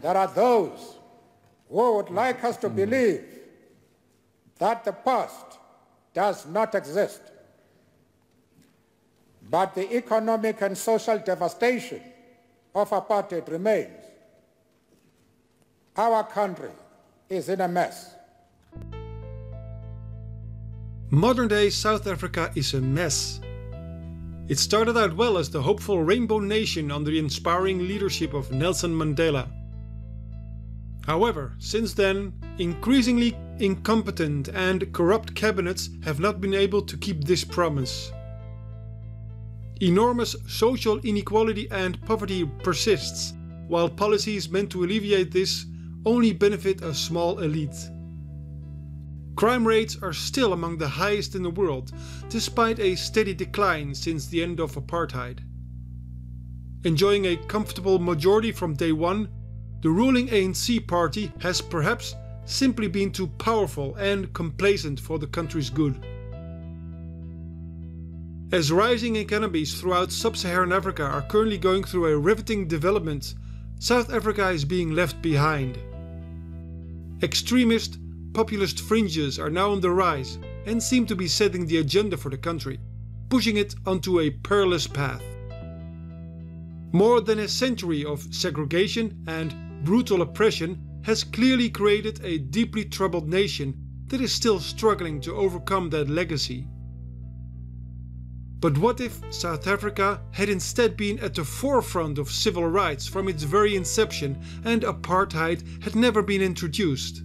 There are those who would like us to believe that the past does not exist, but the economic and social devastation of apartheid remains. Our country is in a mess. Modern-day South Africa is a mess. It started out well as the hopeful rainbow nation under the inspiring leadership of Nelson Mandela. However, since then, increasingly incompetent and corrupt cabinets have not been able to keep this promise. Enormous social inequality and poverty persists, while policies meant to alleviate this only benefit a small elite. Crime rates are still among the highest in the world, despite a steady decline since the end of apartheid. Enjoying a comfortable majority from day one, the ruling ANC party has perhaps simply been too powerful and complacent for the country's good. As rising economies throughout sub-Saharan Africa are currently going through a riveting development, South Africa is being left behind. Extremist, populist fringes are now on the rise and seem to be setting the agenda for the country, pushing it onto a perilous path. More than a century of segregation and brutal oppression has clearly created a deeply troubled nation that is still struggling to overcome that legacy. But what if South Africa had instead been at the forefront of civil rights from its very inception and apartheid had never been introduced?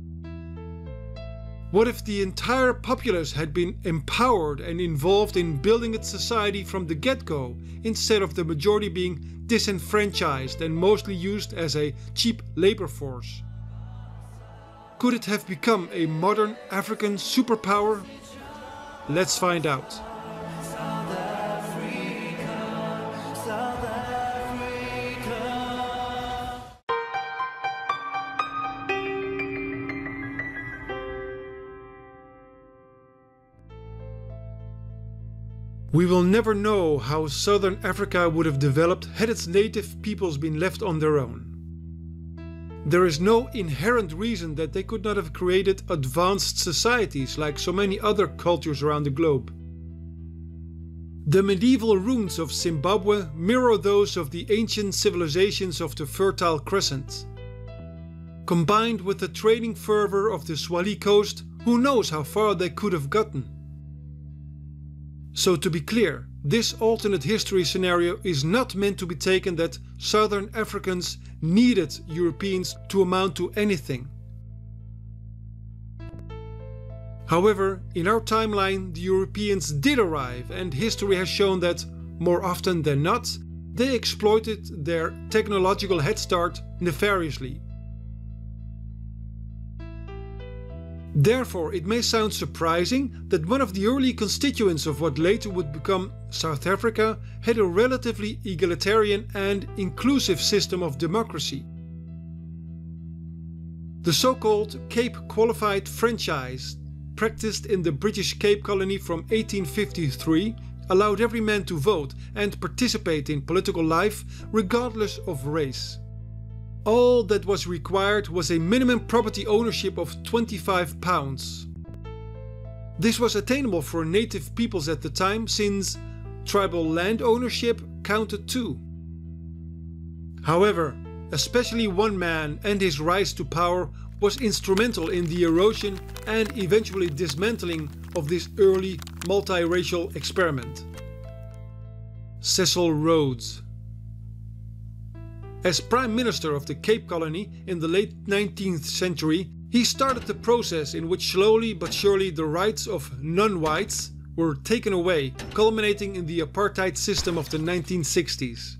What if the entire populace had been empowered and involved in building its society from the get-go, instead of the majority being disenfranchised and mostly used as a cheap labor force? Could it have become a modern African superpower? Let's find out. We will never know how Southern Africa would have developed had its native peoples been left on their own. There is no inherent reason that they could not have created advanced societies like so many other cultures around the globe. The medieval ruins of Zimbabwe mirror those of the ancient civilizations of the Fertile Crescent. Combined with the trading fervor of the Swahili coast, who knows how far they could have gotten. So to be clear, this alternate history scenario is not meant to be taken that Southern Africans needed Europeans to amount to anything. However, in our timeline, the Europeans did arrive, and history has shown that, more often than not, they exploited their technological head start nefariously. Therefore, it may sound surprising that one of the early constituents of what later would become South Africa had a relatively egalitarian and inclusive system of democracy. The so-called Cape Qualified Franchise, practiced in the British Cape Colony from 1853, allowed every man to vote and participate in political life regardless of race. All that was required was a minimum property ownership of £25. This was attainable for native peoples at the time, since tribal land ownership counted too. However, especially one man and his rise to power was instrumental in the erosion and eventually dismantling of this early multiracial experiment. Cecil Rhodes. As Prime Minister of the Cape Colony in the late 19th century, he started the process in which slowly but surely the rights of non-whites were taken away, culminating in the apartheid system of the 1960s.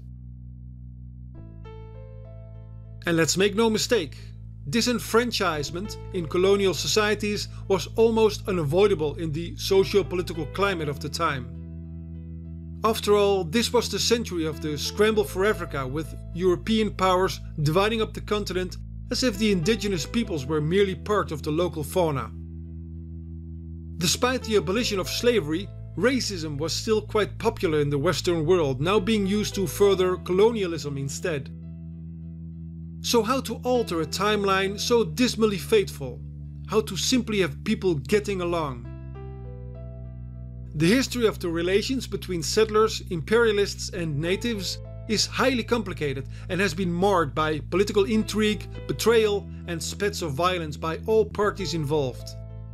And let's make no mistake, disenfranchisement in colonial societies was almost unavoidable in the socio-political climate of the time. After all, this was the century of the scramble for Africa, with European powers dividing up the continent as if the indigenous peoples were merely part of the local fauna. Despite the abolition of slavery, racism was still quite popular in the Western world, now being used to further colonialism instead. So how to alter a timeline so dismally fateful? How to simply have people getting along? The history of the relations between settlers, imperialists and natives is highly complicated and has been marred by political intrigue, betrayal and spats of violence by all parties involved.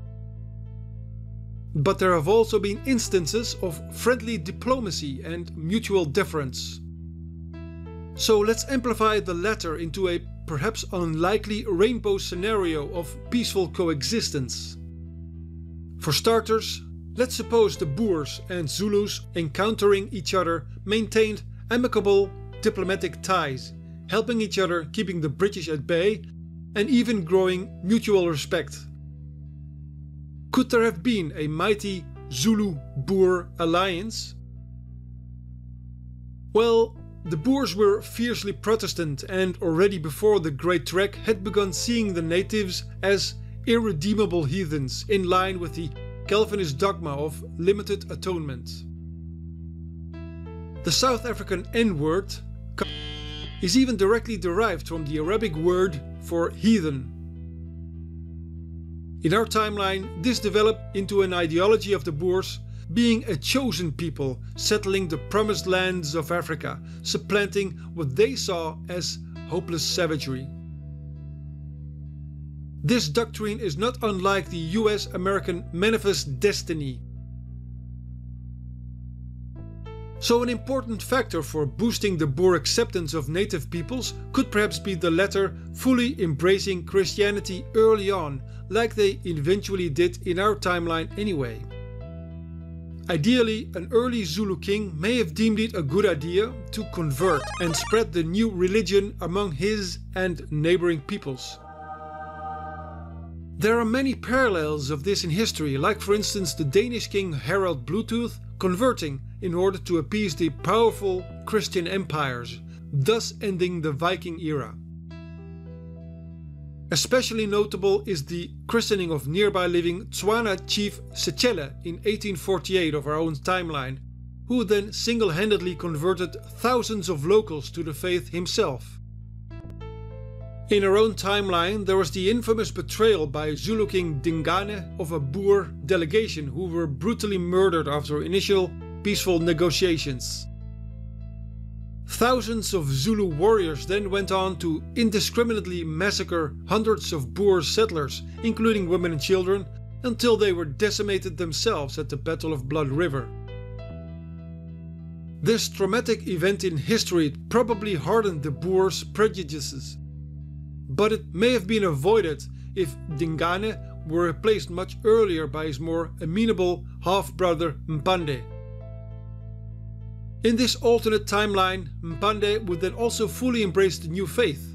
But there have also been instances of friendly diplomacy and mutual deference. So let's amplify the latter into a perhaps unlikely rainbow scenario of peaceful coexistence. For starters, let's suppose the Boers and Zulus encountering each other maintained amicable diplomatic ties, helping each other, keeping the British at bay, and even growing mutual respect. Could there have been a mighty Zulu-Boer alliance? Well, the Boers were fiercely Protestant and already before the Great Trek had begun seeing the natives as irredeemable heathens in line with the Calvinist dogma of limited atonement. The South African N-word is even directly derived from the Arabic word for heathen. In our timeline, this developed into an ideology of the Boers being a chosen people settling the promised lands of Africa, supplanting what they saw as hopeless savagery. This doctrine is not unlike the US-American Manifest Destiny. So an important factor for boosting the Boer acceptance of native peoples could perhaps be the latter fully embracing Christianity early on, like they eventually did in our timeline anyway. Ideally, an early Zulu king may have deemed it a good idea to convert and spread the new religion among his and neighboring peoples. There are many parallels of this in history, like for instance the Danish king Harald Bluetooth converting in order to appease the powerful Christian empires, thus ending the Viking era. Especially notable is the christening of nearby living Tswana chief Sechele in 1848 of our own timeline, who then single-handedly converted thousands of locals to the faith himself. In our own timeline there was the infamous betrayal by Zulu King Dingane of a Boer delegation who were brutally murdered after initial peaceful negotiations. Thousands of Zulu warriors then went on to indiscriminately massacre hundreds of Boer settlers, including women and children, until they were decimated themselves at the Battle of Blood River. This traumatic event in history probably hardened the Boers' prejudices, but it may have been avoided if Dingane were replaced much earlier by his more amenable half-brother Mpande. In this alternate timeline, Mpande would then also fully embrace the new faith.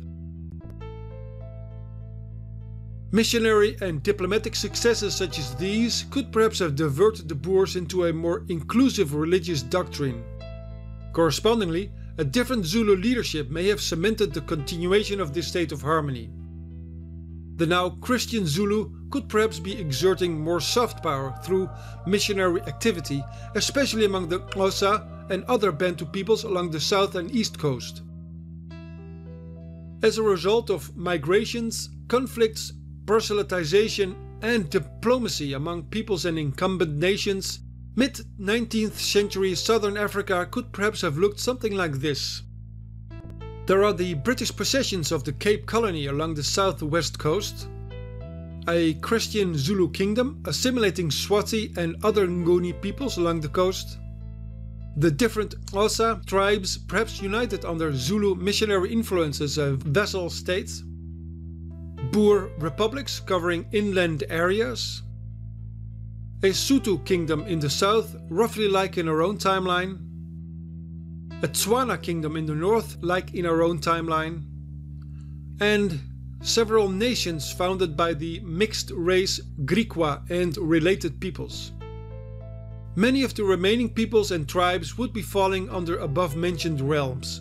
Missionary and diplomatic successes such as these could perhaps have diverted the Boers into a more inclusive religious doctrine. Correspondingly, a different Zulu leadership may have cemented the continuation of this state of harmony. The now Christian Zulu could perhaps be exerting more soft power through missionary activity, especially among the Xhosa and other Bantu peoples along the south and east coast. As a result of migrations, conflicts, proselytization and diplomacy among peoples and incumbent nations, mid-19th century Southern Africa could perhaps have looked something like this. There are the British possessions of the Cape Colony along the southwest coast, a Christian Zulu kingdom assimilating Swazi and other Nguni peoples along the coast, the different Xhosa tribes perhaps united under Zulu missionary influence as vassal states, Boer republics covering inland areas, a Sotho kingdom in the south, roughly like in our own timeline, a Tswana kingdom in the north, like in our own timeline, and several nations founded by the mixed race Griqua and related peoples. Many of the remaining peoples and tribes would be falling under above-mentioned realms.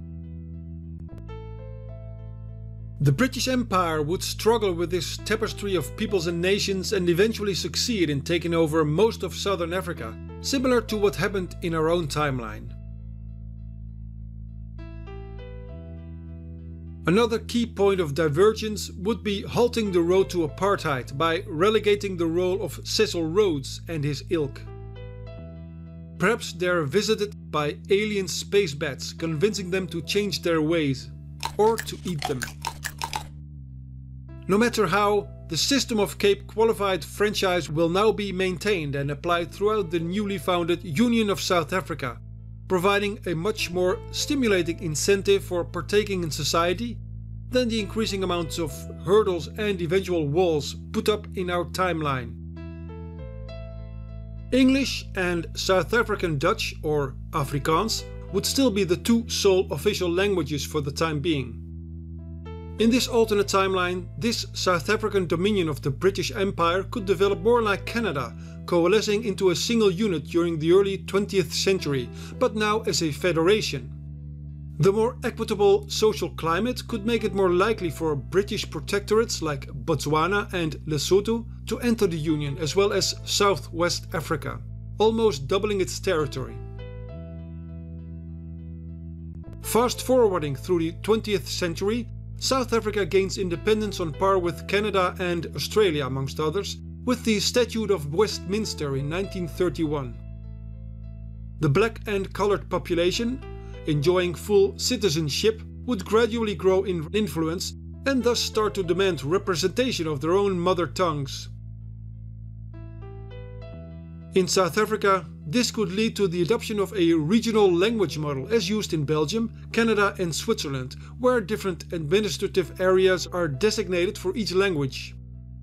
The British Empire would struggle with this tapestry of peoples and nations and eventually succeed in taking over most of southern Africa, similar to what happened in our own timeline. Another key point of divergence would be halting the road to apartheid by relegating the role of Cecil Rhodes and his ilk. Perhaps they are visited by alien space bats, convincing them to change their ways, or to eat them. No matter how, the system of Cape Qualified franchise will now be maintained and applied throughout the newly founded Union of South Africa, providing a much more stimulating incentive for partaking in society than the increasing amounts of hurdles and eventual walls put up in our timeline. English and South African Dutch, or Afrikaans, would still be the two sole official languages for the time being. In this alternate timeline, this South African dominion of the British Empire could develop more like Canada, coalescing into a single unit during the early 20th century, but now as a federation. The more equitable social climate could make it more likely for British protectorates like Botswana and Lesotho to enter the Union, as well as Southwest Africa, almost doubling its territory. Fast forwarding through the 20th century, South Africa gains independence on par with Canada and Australia, amongst others, with the Statute of Westminster in 1931. The black and coloured population, enjoying full citizenship, would gradually grow in influence and thus start to demand representation of their own mother tongues. In South Africa, this could lead to the adoption of a regional language model as used in Belgium, Canada and Switzerland, where different administrative areas are designated for each language.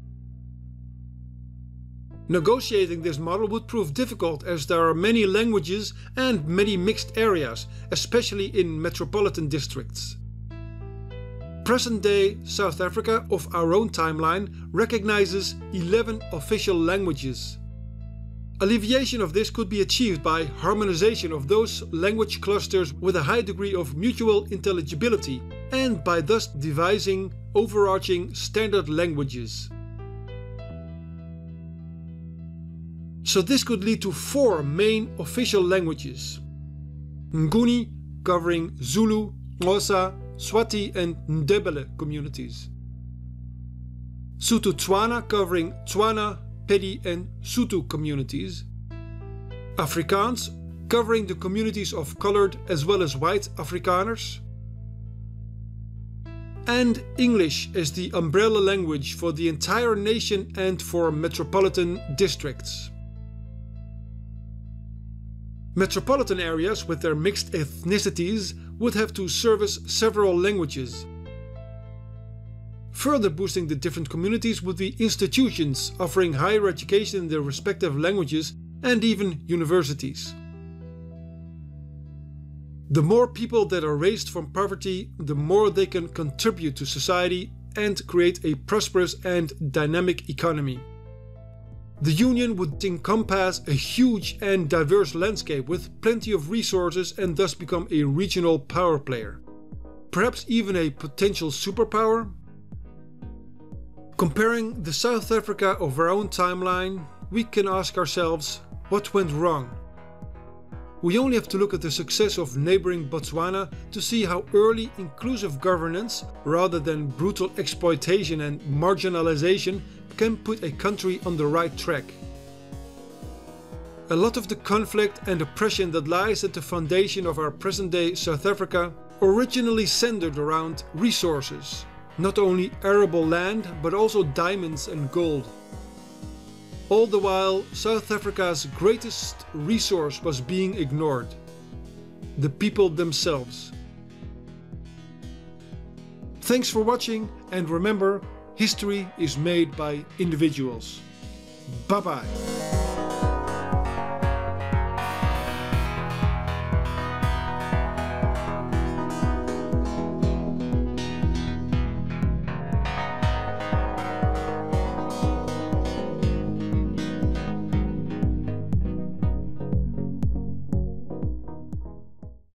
Negotiating this model would prove difficult as there are many languages and many mixed areas, especially in metropolitan districts. Present-day South Africa of our own timeline recognizes 11 official languages. Alleviation of this could be achieved by harmonization of those language clusters with a high degree of mutual intelligibility and by thus devising overarching standard languages. So this could lead to 4 main official languages. Nguni, covering Zulu, Xhosa, Swati and Ndebele communities. Sotho-Tswana, covering Tswana, Pedi and Sotho communities. Afrikaans, covering the communities of colored as well as white Afrikaners. And English as the umbrella language for the entire nation and for metropolitan districts. Metropolitan areas with their mixed ethnicities would have to service several languages. Further boosting the different communities would be institutions offering higher education in their respective languages and even universities. The more people that are raised from poverty, the more they can contribute to society and create a prosperous and dynamic economy. The Union would encompass a huge and diverse landscape with plenty of resources and thus become a regional power player. Perhaps even a potential superpower? Comparing the South Africa of our own timeline, we can ask ourselves, what went wrong? We only have to look at the success of neighboring Botswana to see how early inclusive governance, rather than brutal exploitation and marginalization, can put a country on the right track. A lot of the conflict and oppression that lies at the foundation of our present-day South Africa originally centered around resources. Not only arable land, but also diamonds and gold. All the while, South Africa's greatest resource was being ignored: the people themselves. Thanks for watching, and remember, history is made by individuals. Bye-bye.